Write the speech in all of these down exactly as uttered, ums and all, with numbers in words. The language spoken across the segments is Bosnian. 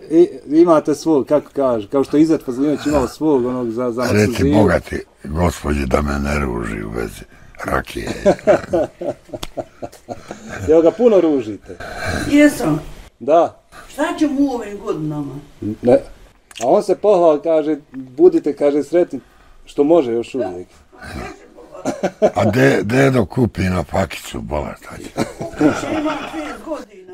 I, imate svog, kako kaže, kao što je Izet Fazlinović imao svog onog za, za Maksuziju. Reci bogati gospođi da me ne ruži u vezi rakije. Jel ga puno ružite? Jesam. Da. Šta će mu u ovim godinama? Ne. A on se pohval, kaže, budite, kaže, sretni, što može još uvijek. A de, dedo kupi na pakicu boletađe. Še ima šest godina.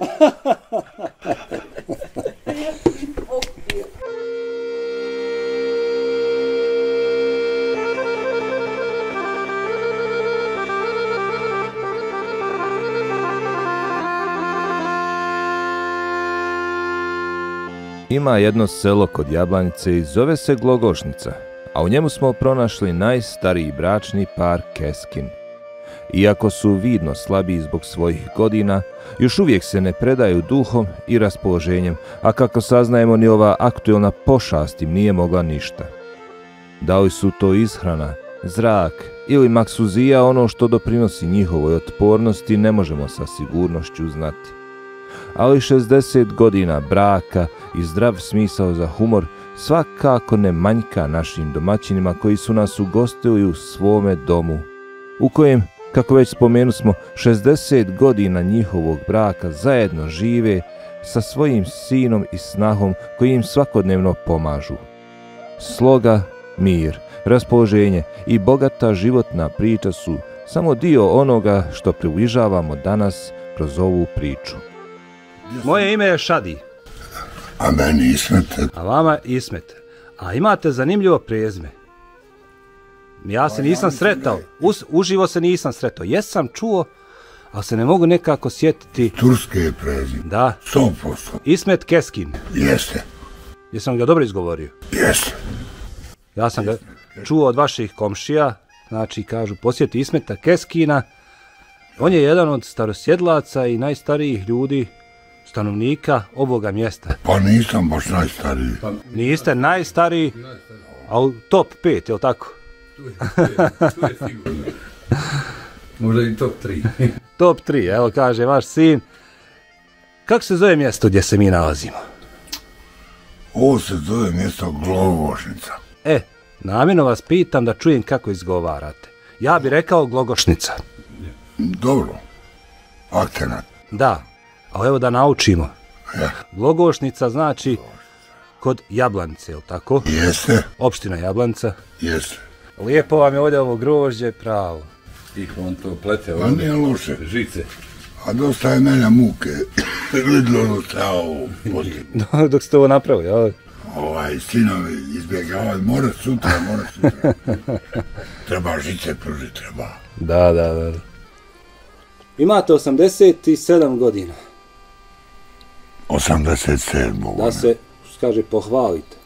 Ima jedno selo kod Jablanjice i zove se Glogošnica, a u njemu smo pronašli najstariji bračni par Keskin. Iako su vidno slabiji zbog svojih godina, još uvijek se ne predaju duhom i raspoloženjem, a kako saznajemo ni ova aktuelna pošast im nije mogla ništa. Da li su to ishrana, zrak ili Maksuzija ono što doprinosi njihovoj otpornosti ne možemo sa sigurnošću znati. Ali šezdeset godina braka i zdrav smisao za humor svakako ne manjka našim domaćinima koji su nas ugostili u svome domu, u kojem, kako već spomenusmo, šezdeset godina njihovog braka zajedno žive sa svojim sinom i snahom koji im svakodnevno pomažu. Sloga, mir, raspoloženje i bogata životna priča su samo dio onoga što približavamo danas kroz ovu priču. Moje ime je Šadi. A meni Ismet. A vama Ismet. A imate zanimljivo prezime. Ja se nisam sretao, Us, uživo se nisam sretao. Jesam čuo, ali se ne mogu nekako sjetiti. Turske je prezime. Da. sto posto. Ismet Keskin. Jeste. Jesam ga dobro izgovorio? Jeste. Ja sam ga čuo od vaših komšija, znači kažu posjeti Ismeta Keskina. On je jedan od starosjedlaca i najstarijih ljudi, stanovnika ovoga mjesta. Pa nisam baš najstariji. Pa niste najstariji, a u top pet, je li tako? Tu je, tu je, tu je sigurno. Možda i top tri. Top tri, evo kaže vaš sin. Kako se zove mjesto gdje se mi nalazimo? Ovo se zove mjesto Glogošnica. E, namjerno vas pitam da čujem kako izgovarate. Ja bih rekao Glogošnica. Dobro. Akcenat. Da, ali evo da naučimo. Ja. Glogošnica znači kod Jablanice, je li tako? Jeste. Opština Jablanica. Jeste. Lijepo vam je ovdje ovo grožđe, pravo. Ih on to plete Pa nije loše. Žice. A dosta je mene muke. Gledalo se ovo potim. Dok ste ovo napravili, ali? Ovaj, sinovi izbjegavaju, mora sutra, mora sutra. Treba žice pružiti, treba. Da, da, da. Imate osamdeset sedam godina. osamdeset sedam. Da se, kaže, pohvalite.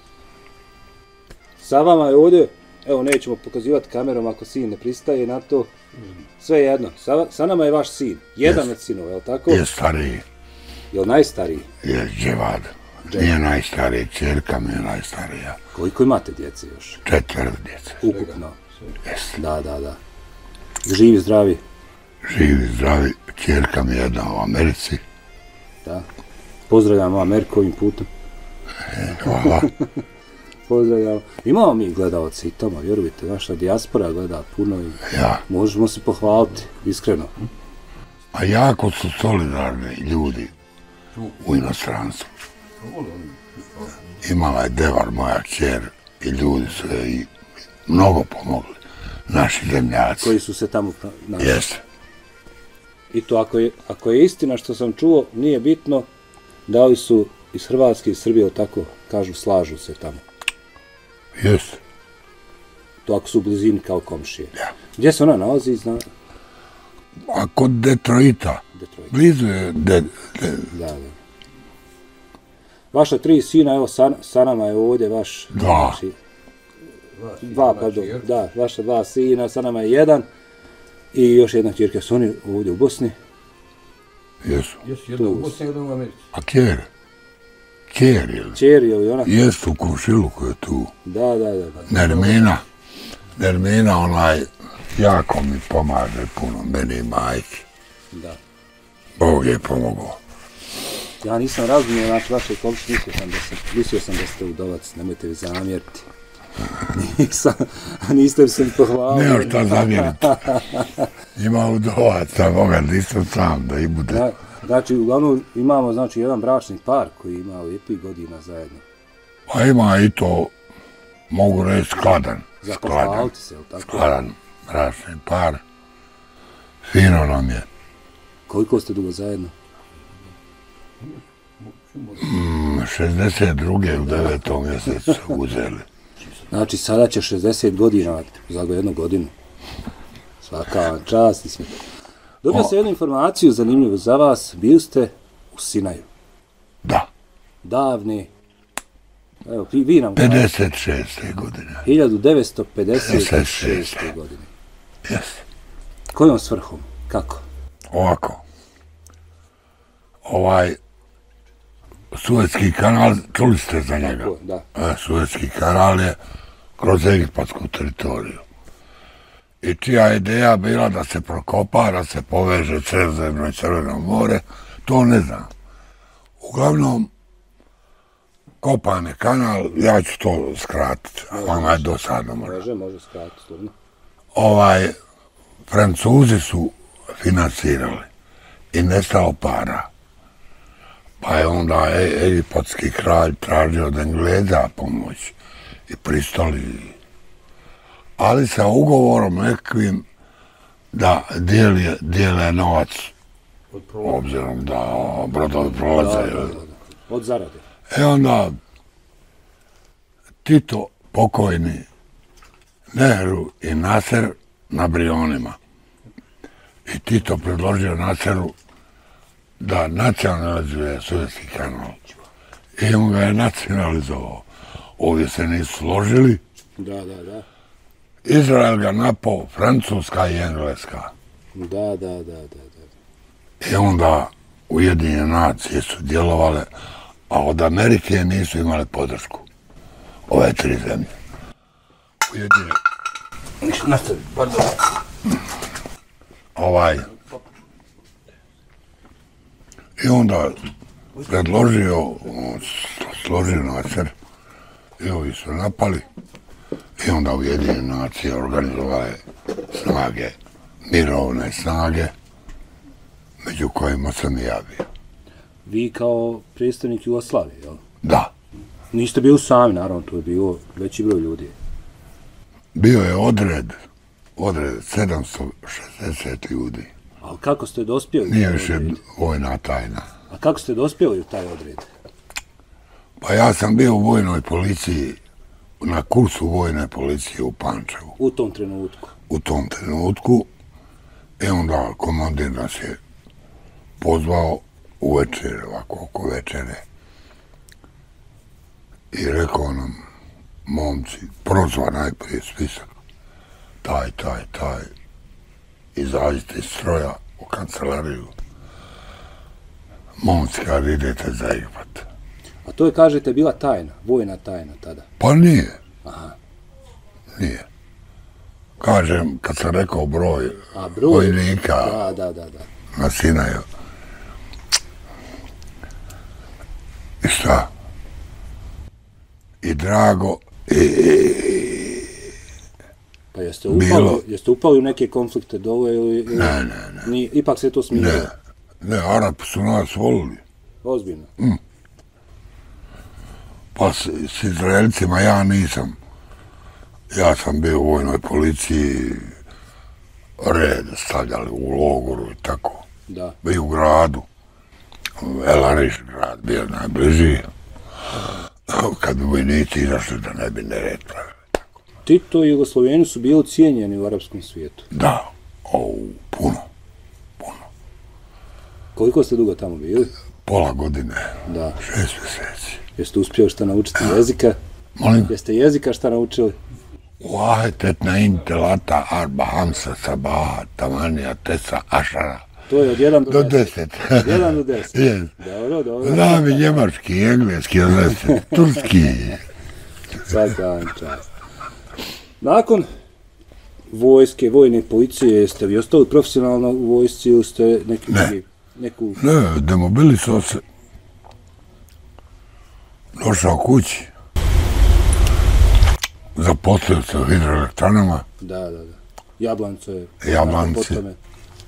Sa vama je ovdje, evo nećemo pokazivati kamerom ako sin ne pristaje na to, sve jedno. Sa, sa nama je vaš sin, jedan yes. od sinova, je li tako? Je stariji. Je li najstariji? Je Dževad. Nije najstariji, čerka mi je najstarija. Koliko imate djece još? Četvero djece. Ukupno? Jeste. Da, da, da. Živi, zdravi? Živi, zdravi. Čerka mi je jedna u Americi. Da. Pozdravljamo Ameriku ovim putem. E, hvala. Pozdravljamo. Imamo mi gledalci i tamo, vjerujte, naša dijaspora gleda puno i ja. Možemo se pohvaliti, iskreno. A jako su solidarni ljudi u inostranstvu. Imala je Devar, moja kćer, i ljudi su i mnogo pomogli. Naši zemljaci. Koji su se tamo našli. Jeste. I to ako je, ako je istina što sam čuo, nije bitno da li su iz Hrvatske i Srbije, tako kažu, slažu se tamo. Jeste. To ako su u blizini kao komšije. Ja. Gdje se ona nalazi? Zna... A kod Detroita. Detroit. Blizu je de, de... Da, da. Vaša tri sina, evo, sa, sa nama je ovdje vaš... Dva. Znači, dva, pardon, da, vaša dva sina, sa nama je jedan. I još jedna čirka, su oni ovdje u Bosni. Jesu. Jesu, jedna u Bosni, jedna u Americi. A kjer? Kjer je li? Kjer je li ona? Jesu u komšiluku je tu. Da, da, da. da. Nermina. Nermina, onaj, jako mi pomaže puno, meni i majke. Da. Bog je pomogao. Ja nisam razumio, znači, vaše komši, mislio sam da sam, mislio sam da ste udovac, nemojte vi zamjeriti. Nisam, niste mi se mi pohvalili. Nema šta zamjeriti. Ima udovaca, Boga, nisam sam da i bude. Zna, znači, uglavnom imamo, znači, jedan bračni par koji ima lijepih godina zajedno. Pa ima i to, mogu reći, skladan. Za Skladan, pohvaliti se, jel tako? skladan bračni par. Fino nam je. Koliko ste dugo zajedno? Mm, šezdeset druge u devetom mjesecu uzeli. Znači, sada će šezdeset godina, za jednu godinu. Svaka vam čast i smijete. Dobio sam jednu informaciju zanimljivu za vas. Bili ste u Sinaju. Da, Davne. Evo, vi, vi nam pedeset šeste godine. hiljadu devetsto pedeset šeste godine. Jes. Kojom svrhom? Kako? Ovako. Ovaj Suetski kanal, čuli ste za njega? Tako, da. E, Suetski kanal je kroz egipatsku teritoriju. I čija je ideja bila da se prokopa, da se poveže Sredozemno i Crveno more, to ne znam. Uglavnom, kopan je kanal, ja ću to skratiti, a vama je dosadno možda. Može, može skratiti, slovno. Ovaj, Francuzi su financirali i nestalo para. Pa je onda e, egipatski kralj tražio od Engleza pomoć i pristali. Ali sa ugovorom nekvim da dijeli, dijele novac, obzirom da brodovi prolaze. Da, da, da, da. Od zarade. E onda Tito pokojni, Nehru i Nasser na Brionima. I Tito predložio Nasseru da nacionalizuje Suetski kanal. I on ga je nacionalizovao. Ovdje se nisu složili. Da, da, da. Izrael ga napao, Francuska i Engleska. Da, da, da, da, da. I onda Ujedinjene nacije su djelovale, a od Amerike nisu imale podršku. Ove tri zemlje. Ujedinjene... Nastavi, pardon. Ovaj... I onda predložio, složio Nasser, i ovi su napali, i onda Ujedinjene nacije organizovale snage, mirovne snage, među kojima sam i ja bio. Vi kao predstavnik Jugoslavije, jel? Da, Niste bili sami, naravno, tu je bio veći broj ljudi. bio je odred, odred sedamsto šezdeset ljudi. A kako ste dospjeli? Nije u taj više odred? vojna tajna. A kako ste dospjeli u taj odred? Pa ja sam bio u vojnoj policiji, na kursu vojne policije u Pančevu. U tom trenutku. U tom trenutku, i onda komandir nas je pozvao u večer, ovako oko večere. I rekao nam, momci, prozva najprije spisak, taj, taj, taj, izađite iz stroja u kancelariju. Momci, kad idete za Egipat. A to je, kažete, bila tajna, vojna tajna tada. Pa nije. Aha. Nije. Kažem, kad sam rekao broj, A broj? vojnika Da, da, da, da. na Sinaju. I šta? I Drago, i... Pa jeste upali, Bilo- jeste upali u neke konflikte dole ili... ili- Ne, ne, ne. Nije, ipak se to smirilo. Ne, ne, Arapi su nas volili. Ozbiljno. Pa s, s Izraelcima ja nisam. Ja sam bio u vojnoj policiji, red stavljali u logoru i tako. Da. I u gradu. Elariš grad bio najbliži. Kad bi vojnici izašli da ne bi nered pravili. Tito i Jugosloveni su bili cijenjeni u arapskom svijetu. Da, o, puno. Koliko ste dugo tamo bili? Pola godine, Da. šest mjeseci. Jeste uspjeli šta naučiti jezika? Molim? Jeste jezika šta naučili? Wahetet na intelata arba hamsa sabaha tamanija tesa ašara. To je od jedan do, Do deset. deset. Od jedan do deset. Yes. Dobro, dobro. Znam i njemački, engleski, od deset, turski. Svaka vam čast. Nakon vojske, vojne policije, ste vi ostali profesionalno u vojsci ili ste neki Ne. drugi, neku... Ne, demobilisao se došao kući, zaposlio se u hidroelektranama, Da, da, da. Jablance je... Jablance. po tome.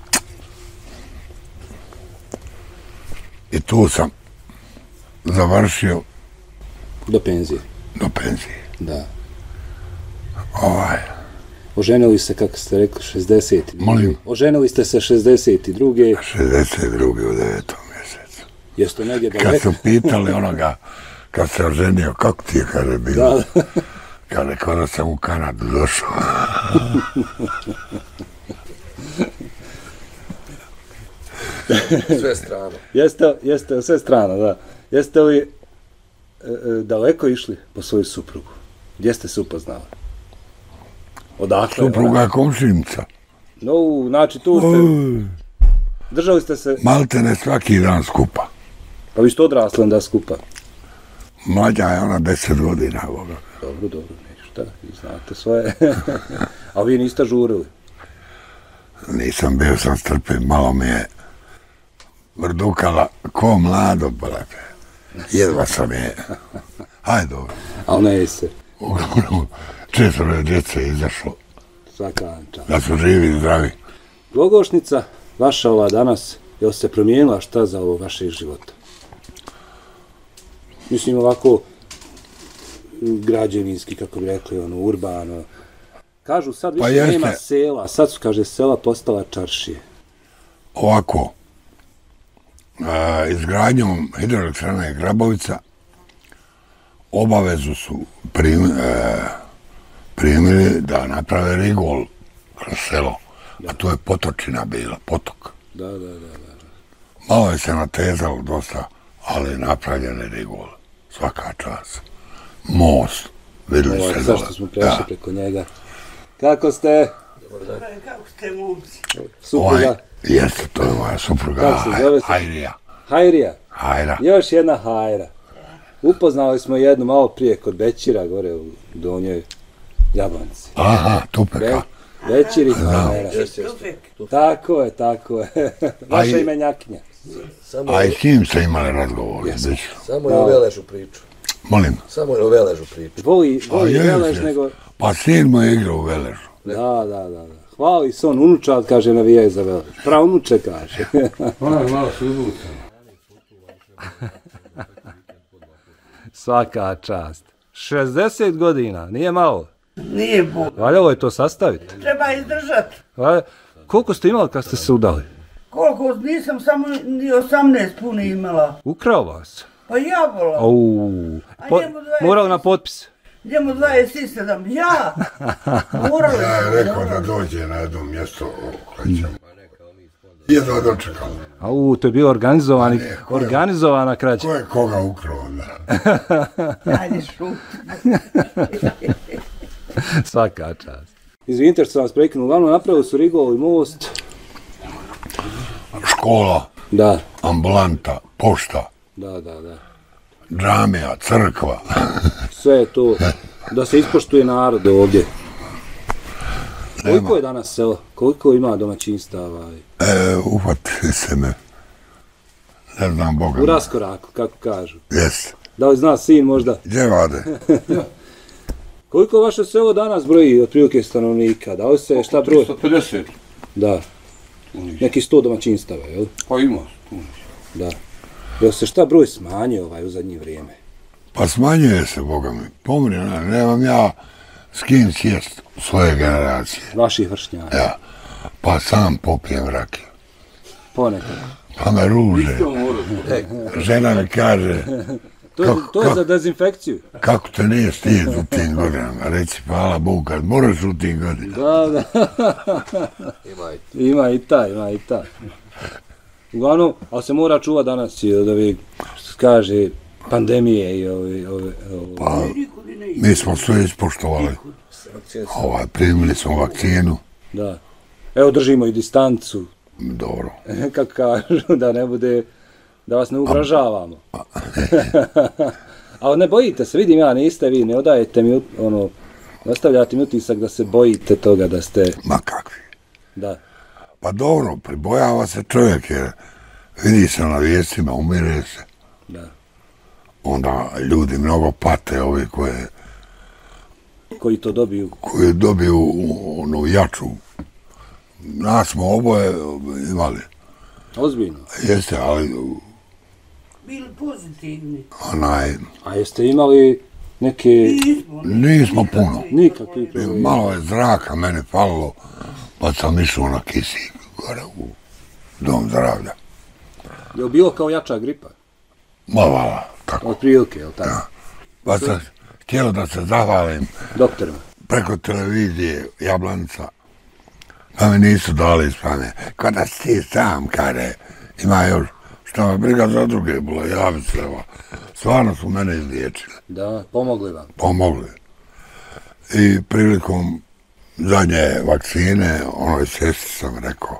i tu sam završio Do penzije. do penzije. Da. Ovaj, Oženili se, kako ste rekli, šezdeset. Molim? Oženili ste se šezdeset druge. šezdeset druge u devetom mjesecu. Jeste negdje Kad daleko? su pitali onoga, kad se oženio, kako ti je, kaže, bilo? Da, da. Kaže, kada sam u Kanadu došao. Sve strano. Jeste, jeste sve strano, da. Jeste li e, e, daleko išli po svoju suprugu? Gdje ste se upoznali? Odakle? Supruga je komšinica. No, znači tu ste... Oj, Držali ste se... maltene svaki dan skupa. Pa vi ste odrasli onda skupa. Mlađa je ona deset godina, Boga. Dobro, dobro, neću šta, vi znate svoje. A vi niste žurili? Nisam bio sam strpljiv, malo mi je vrdukala ko mlado, brate. Jedva sam je. Hajde, dobro. Ali ne se. Uglavnom, četvoro djece je izašlo, Svaka čast. da su živi i zdravi. Glogošnica, vaša ova danas, je li se promijenila šta za ovo vašeg života? Mislim ovako građevinski, kako bi rekli, ono, urbano. Kažu sad više Pa jeste. nema sela, sad su, kaže, sela postala čaršije. Ovako, e, izgradnjom hidroelektrane Grabovica obavezu su prim, e, primili da naprave rigol kroz selo, a to je potočina bila, potok. Da, da, da, da. Malo je se natezalo dosta, ali napravljen je rigol, svaka čast. Most, vidjeli Ovo ste je dole. zašto smo prešli Da. preko njega. Kako ste? Kako ste momci? Supruga? Ovaj, jeste, to je moja supruga, Kako se zove? Hajrija. Hajrija. Hajra. Još jedna hajra. Upoznali smo jednu malo prije kod Bećira, gore u Donjoj Jablanici. Aha, Be, Tupeka. Bećir i hajra. Tufek. Tako je, tako je. Vaša Aj- imenjakinja. Samo, A i s kim ste imali razgovor? Yes. samo je o Veležu priču. Molim. Samo je o Veležu priču. Voli, voli jes, Velež jes. nego... Pa sin mu je igrao u Veležu. Da, da, da, da. Hvali se on, unučad, kaže, navijaj za Velež. Prav unuče, kaže. Ona je malo suzuta. Svaka čast. šezdeset godina, nije malo. Nije Bog. Valjalo je to sastaviti. Treba izdržati. Valja... Koliko ste imali kad ste se udali? Koliko nisam samo ni osamnaest puni imala. Ukrao vas? Pa ja vola. Au. A Po... njemu dvadeset- Morao na potpis. Njemu dvadeset sedam. Ja. Morali Ja smo. je rekao da dođe na jedno mjesto, krećemo. Jedno dočekao. Au, to je bio organizovani, ko je- organizovana krađa. Ko je koga ukrao onda? Ajde šut. Svaka čast. Izvinite što sam vas prekinuo, uglavnom napravili su Rigol i most. Škola, Da, ambulanta, pošta, da, da, da. džamija, crkva. Sve je to da se ispoštuje narod ovdje. Koliko je danas selo? Koliko ima domaćinstava? E, ufati se me. Ne znam Boga. U raskoraku, kako kažu. Jes. Da li zna sin možda? Gdje vade? Koliko vaše selo danas broji otprilike stanovnika? Da li se šta broj? tristo pedeset. Da. Neki sto domaćinstava, jel? Pa ima. Da. Jel se šta broj smanjio ovaj u zadnje vrijeme? Pa smanjuje se, Boga mi. Pomri, ne, nemam ja s kim sjest svoje generacije. Vaših vršnjaka. Ja. Pa sam popijem rakiju. Ponekad. Pa me ruže. Žena mi kaže, To, je- Kako- to je kako? za dezinfekciju. kako te nije stid u tim godinama? Reci, hvala Bogu, kad moraš u tim godinama. Da, da. Ima i Ima i taj, ima i taj. Uglavnom, ali se mora čuva danas i od ovih, što se kaže, pandemije i ove, ove, ove. Pa, mi smo sve ispoštovali. Ovaj, primili smo vakcinu. Da. Evo držimo i distancu, Dobro. kako kažu, da ne bude, da vas ne ugrožavamo. Ali ne bojite se, vidim ja, niste vi, ne odajete mi, ono, nastavljate mi utisak da se bojite toga da ste, Ma kakvi. da. Pa dobro, pribojava se čovjek jer vidi se na vijestima, umire se. Da. onda ljudi mnogo pate, ovi koje, Koji to dobiju? koji dobiju onu jaču. Nas smo oboje imali. Ozbiljno. Jeste, ali Bili pozitivni. onaj, A jeste imali neke Nismo. nismo puno. nikakvi problemi? Malo je zraka mene falilo, pa sam išao na kisik gore u dom zdravlja. Je li bilo kao jača gripa? Mavala, tako. Od prilike, je li tako? Pa sam htio da se zahvalim Doktorima. preko televizije Jablanica, pa mi nisu dali ispane. Kada si ti sam, kaže, ima još, što me briga za druge bilo, javi se, evo. Stvarno su mene izliječili, Da, pomogli vam. pomogli. I prilikom zadnje vakcine, onoj sestri sam rekao,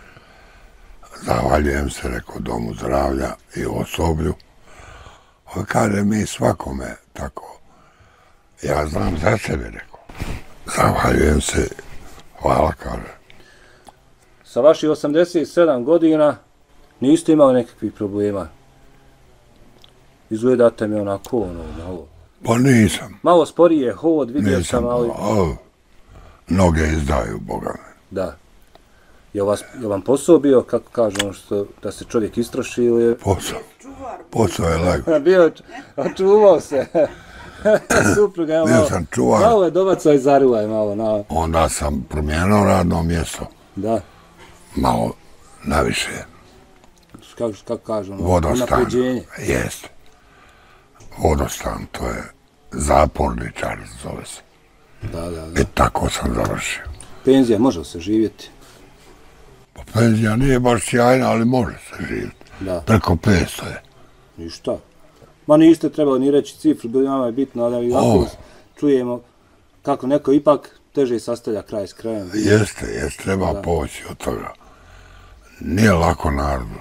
zahvaljujem se, rekao, domu zdravlja i osoblju. On kaže, mi svakome tako. Ja znam za sebe, rekao. Zahvaljujem se, hvala, kaže. Sa vaših osamdeset sedam godina niste imali nekakvih problema. Izgledate mi onako, ono, malo. Pa nisam, Malo sporije hod, vidio nisam, sam, ali... o, noge izdaju, Boga me. Da. Je vas, je vam posao bio, kako kažu, ono što, da se čovjek istroši ili je... Posao, posao je lego. Bio, očuvao se. Supruga je Bio malo... sam čuvar. Malo je dobaca i zarila je malo, na... Onda sam promijenio radno mjesto, Da. malo naviše, Kako, kako kažu, ono, vodostan. unapređenje. Jeste. Vodostan, to je zaporničar, zove se. Da, da, da. I tako sam završio. Penzija, može li se živjeti? Pa penzija nije baš sjajna, ali može se živjeti. Da. Preko petsto je. Ništa. Ma niste trebali ni reći cifru, bilo nama je bitno, ali i ovako Ovo. čujemo kako neko ipak teže sastavlja kraj s krajem. Jeste, jeste, treba Da. poći od toga. Nije lako narodu.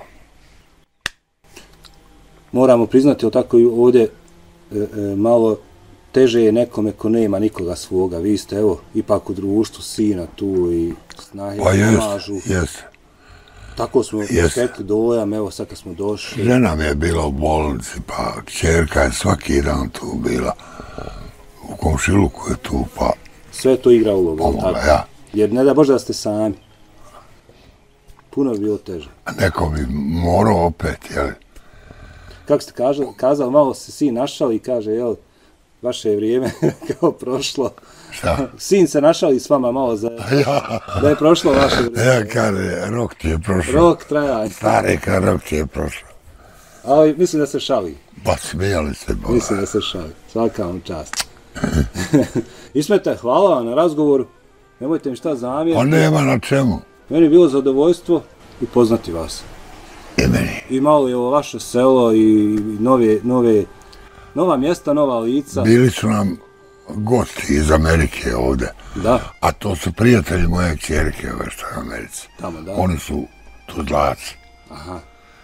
Moramo priznati, o tako i ovdje e, e, malo teže je nekome ko nema nikoga svoga. Vi ste, evo, ipak u društvu sina tu i snahe Pa pomažu. jeste, jeste. Tako smo Jeste. stekli dojam, evo sad kad smo došli. Žena mi je bila u bolnici, pa čerka je svaki dan tu bila. U komšiluku je tu, pa Sve to igra ulogu, jel pomogla tako? ja. Jer ne da Bože da ste sami. Puno bi bilo teže. A neko bi morao opet, jel? Kako ste kažali, kazali, malo se sin našao i kaže, jel, vaše je vrijeme kao prošlo. Šta? Sin se našao i s vama malo za... da je prošlo vaše vrijeme. Ja kaže, rok ti je prošao. Rok trajanja. Stari kad rok ti je prošao. Ali mislim da se šali. Pa smijali se, Boga. Mislim da se šali. Svaka vam čast. Ismete, hvala vam na razgovoru. Nemojte mi šta Pa zamjeriti. nema na čemu. Meni je bilo zadovoljstvo upoznati vas. I meni. I malo je ovo vaše selo i nove, nove, nova mjesta, nova lica. Bili su nam gosti iz Amerike ovde. Da, A to su prijatelji moje kćerke ove što je u Americi. tamo, da. Oni su Tuzlaci. Aha.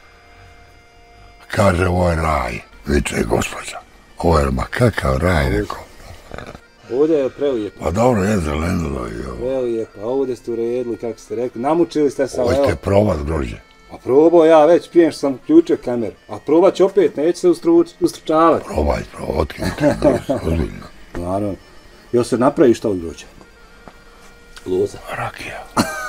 Kaže, ovo je raj, viče gospođa. Ovo je, ma kakav raj, rekao. Ovdje je prelijepo. Pa dobro, je zelenilo i ovo. Prelijepo. A ovdje ste uredili, kako ste rekli. Namučili ste se, ali evo. Hoćete probat grožđe. A probao ja već prije što sam uključio kameru. A probat ću opet, neće se ustruč, ustručavati. Probaj, probaj, otkrite grožđe, ozbiljno. Naravno. Jel se napravi šta od grožđa? Loza. Rakija.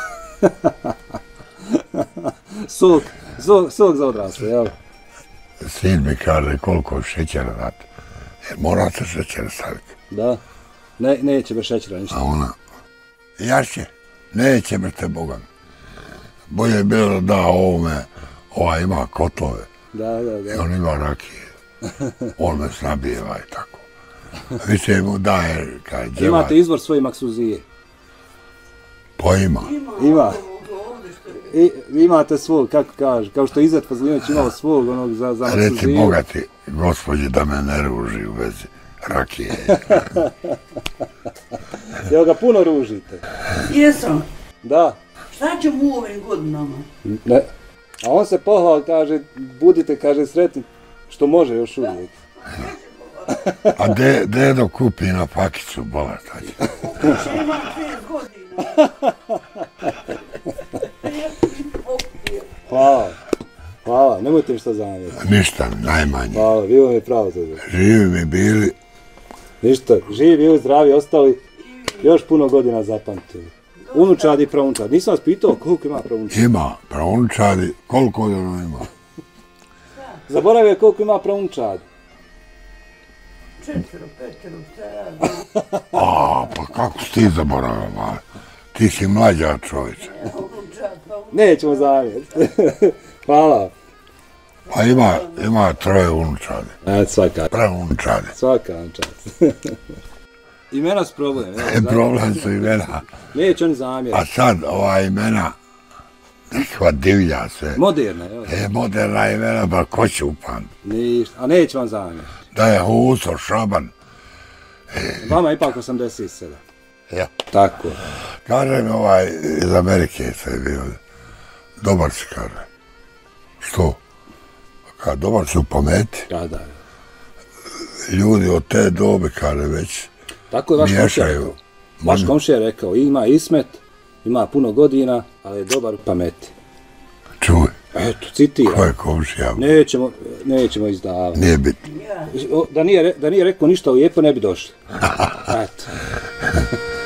Sok, sok, sok za odrasle, jel? Sin mi kaže koliko šećera dati. Jer mora se šećera staviti. Da. Ne, neće bez šećera ništa. A ona, jaše, neće brate Boga mi. Bolje je bilo da da ovome, ova ima kotlove. Da, da, I da. on ima rakije. On me snabijeva i tako. Više mu daje, kaj djevaj. Imate izvor svoje maksuzije. Pa ima. Ima. I, imate svog, kako kaže, kao što je Izet Fazlinović imao svog onog za, za Reci maksuziju. bogati gospođi da me ne ruži u vezi rakije. Jel ga puno ružite? Jesam. Da. Šta ćemo u ovim godinama? Ne. A on se pohval, kaže, budite, kaže, sretni, što može još uvijek. A de, dedo kupi na pakicu boletađe. Imam pet godina. Hvala. Hvala. Ne nemojte mi što zamjeriti. Ništa, najmanje. Hvala, bilo mi je pravo to. Živi mi bili. Ništa, živi bili, zdravi, ostali, još puno godina zapamtili. Unučadi i praunčadi. Nisam vas pitao koliko ima praunčadi. Ima, praunčadi, koliko ono ima? Zaboravio koliko ima praunčadi. Četvero, petero, stara. A, pa kako si ti zaboravio, mali? Ti si mlađa čovječe. Nećemo zamjeriti. Hvala. Pa ima, ima troje unučadi. E, svaka. Praunčadi. Svaka vam čast. Imena su problem. E, problem su imena. Neće oni zamjeriti. A sad, ova imena, nekva divlja sve. Moderna, evo. E, moderna imena, ba ko će upamtiti? Ništa, a neće vam zamjeriti. Da je Huso, Šaban. Vama je ipak osamdeset sedam. Ja. Tako. Kaže mi ovaj iz Amerike se je bio. Dobar si, kaže. Što? Kaže, dobar si u pameti. Da, da. Ljudi od te dobe, kaže, već Tako je vaš komšija miješaju. rekao. Vaš komšija je rekao, ima Ismet, ima puno godina, ali je dobar u pameti. Čuj, Eto, citiram. ko je komšija? Nećemo, nećemo izdavati. Nije bitno. Da nije, re- da nije rekao ništa lijepo, ne bi došli. Eto.